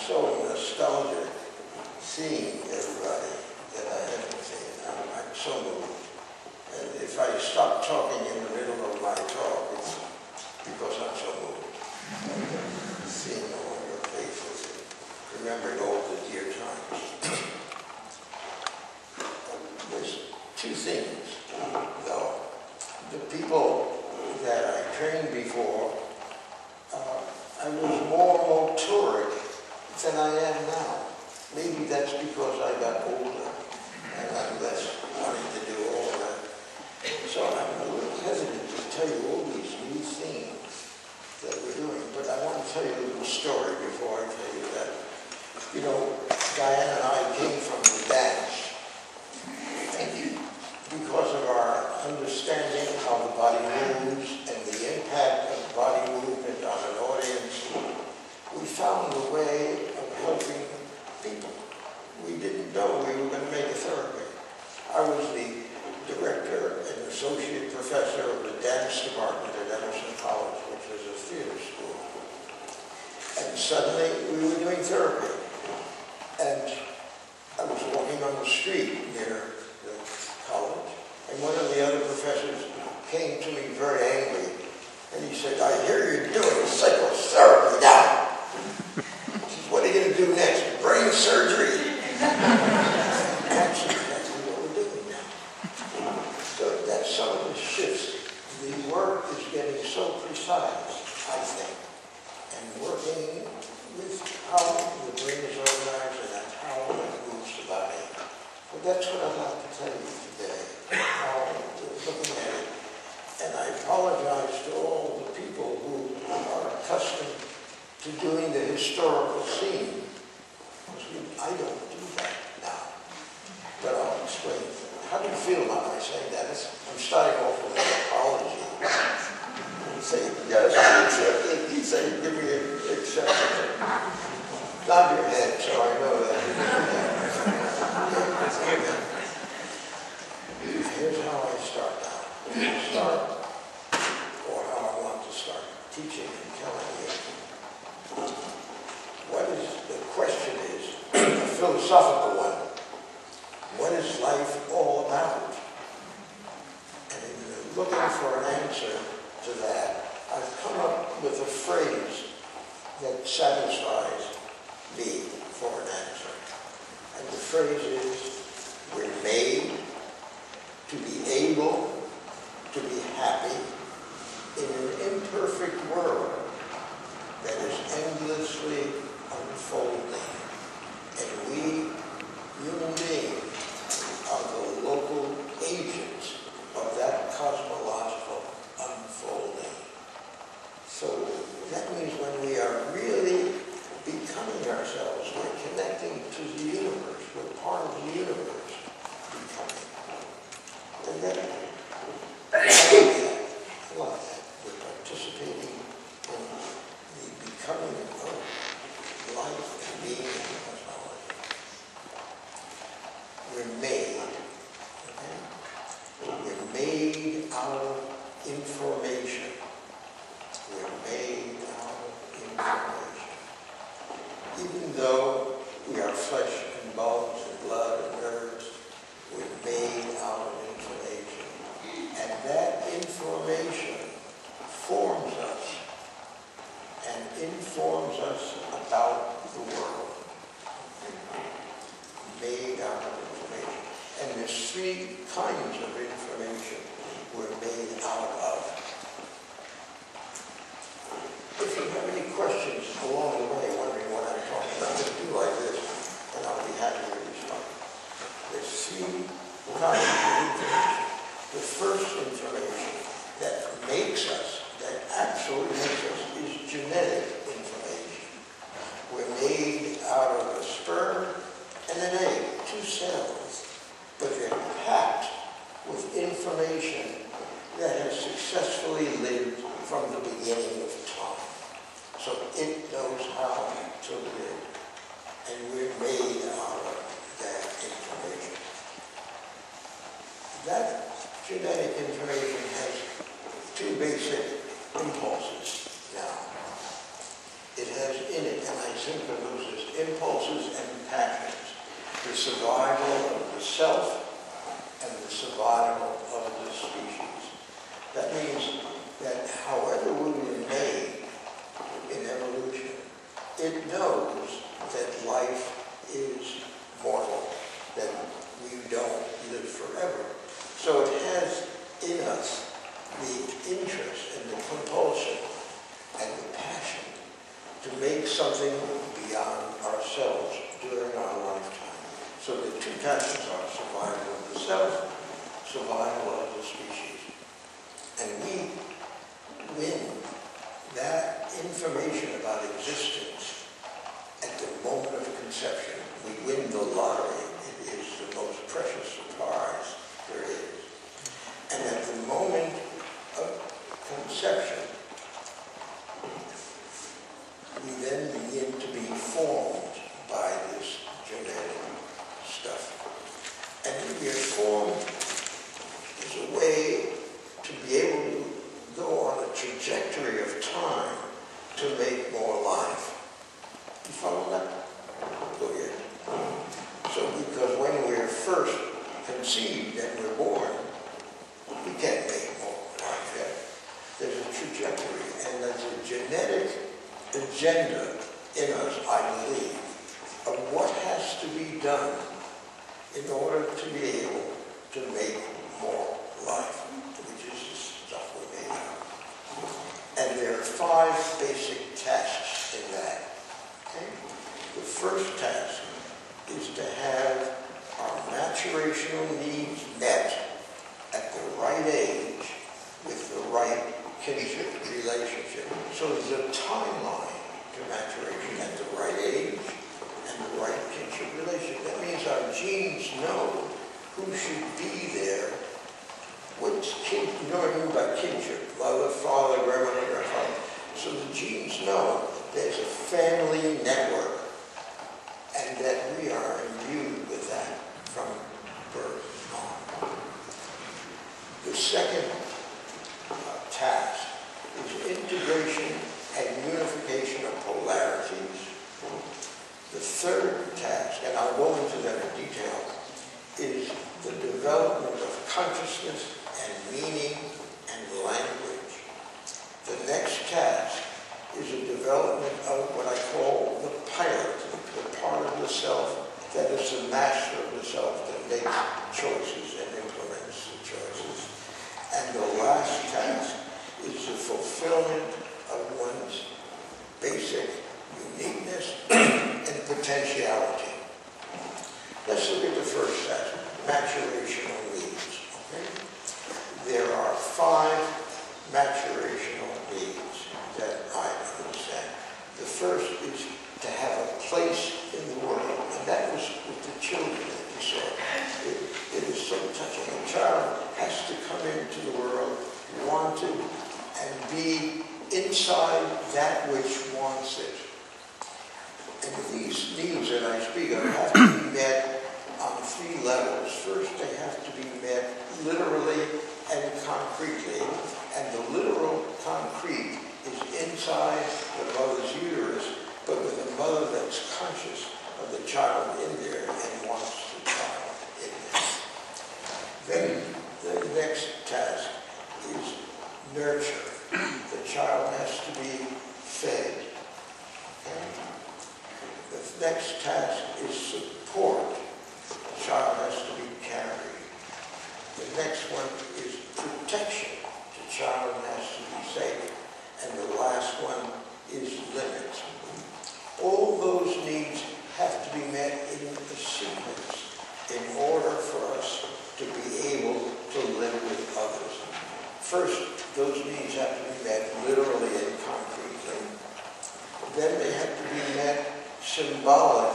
so nostalgic seeing everybody that I haven't seen. I'm so moved. And if I stop talking in the middle of my talk, it's because I'm so moved. Seeing all your faces and remembering all the dear times. There's two things, though. The people that I trained before, I was more motoric than I am now. Maybe that's because I got older and I'm less wanting to do all of that. So I'm a little hesitant to tell you all these new things that we're doing, but I want to tell you a little story before I tell you that. You know, Diane and I came from the dance, and because of our understanding how the body moves and the impact of body movement on an audience, we found a way of helping people. We didn't know we were going to make a therapy. I was the director and associate professor of the dance department at Emerson College, which was a theater school. And suddenly we were doing therapy. And I was walking on the street near the college, and one of the other professors came to me very angry, and he said, "I hear you're doing psychotherapy now." He says, "What are you going to do next? Brain surgery?" Actually, that's what we're doing now. So that's some of the shifts. The work is getting so precise, I think, and working with how the brain is organized and how it moves the body. But that's what I'd like to tell you today, how we're looking at it. And I apologize to all the people who are accustomed to doing the historical scene. I don't do that now. But I'll explain. How do you feel about my saying that? I'm starting off with an apology. You say, yes, I accept it. You say, give me an exception. Nod your head so I know that. Here's how I start now. Or how I want to start teaching and telling you. The question is a philosophical one. What is life all about? And in looking for an answer to that, I've come up with a phrase that satisfies me for an answer. And the phrase is, we're made to be able to be happy in an imperfect world that is endlessly unfolding. And we, human beings, are the local agents of that cosmological unfolding. So that means when we are really becoming ourselves, we're connecting to the universe, we're part of the universe becoming. And then, I love that. We're participating in the becoming of life and being in the cosmology. We're made, okay? We're made out of information. We're made out of information. Even though we are flesh and bones and blood and nerves, we're made out of information. And that information forms us and informs us about the world. Made out of information. And there's three kinds of information we're made out of. If you have any questions along the way, wondering what I'm talking about, I'm going to do like this, and I'll be happy to respond. There's three kinds of information. The first information that makes us, that actually makes us, is genetic information. We're made out of a sperm and an egg, two cells, but they're packed with information that has successfully lived from the beginning of time. So it knows how to live, and we're made out of that information. That genetic information has two basic impulses now. It has in it, and I think of those as impulses, and passions, the survival of the self and the survival of the species. That means that however we were made in evolution, it knows that life is mortal, that we don't live forever. So it has in us the interest and the compulsion and the passion to make something beyond ourselves during our lifetime. So the two passions are survival of the self, survival of the species. And we win that information about existence at the moment of conception. We win the lottery. It is the most precious prize there is. And at the moment of conception, we then begin to be formed by this genetic stuff. And we are formed as a way to be able to go on a trajectory of time to make more life. You follow that? Go ahead. So because when we're first conceived and we're born, we can't make more life yet. There's a trajectory, and there's a genetic agenda in us, I believe, of what has to be done in order to be able to make more life, which is the stuff we made out. And there are 5 basic tasks in that. Okay? The first task is to have our maturational needs met at the right age with the right kinship relationship. So there's a timeline to maturation at the right age and the right kinship relationship. That means our genes know who should be there. What's you know what I mean by kinship? Mother, father, grandmother, grandfather. So the genes know there's a family network and that we are imbued with that from birth on. The second task is integration and unification of polarities. The third task, and I'll go into that in detail, is the development of consciousness and meaning and language. The next task is a development of what I call the pilot, the part of the self that is the master of the self that makes choices and implements the choices. And the last task is the fulfillment of one's basic uniqueness and potentiality. Let's look at the first task, maturational needs. Okay? There are 5 maturational needs that I understand. The first is to have a place in the world, and that was with the children that you saw. It is so touching. A child has to come into the world wanted and be inside that which wants it. And these needs that I speak of have to be met on 3 levels. First, they have to be met literally and concretely, and the literal concrete is inside the mother's uterus, but with a mother that's conscious of the child in there and wants the child in there. Then the next task is nurture. The child has to be fed. Okay? The next task is support. The child has to be carried. The next one is protection. The child has to be safe. And the last one is limits. All those needs have to be met in a sequence in order for us to be able to live with others. First, those needs have to be met literally and concretely. Then they have to be met symbolically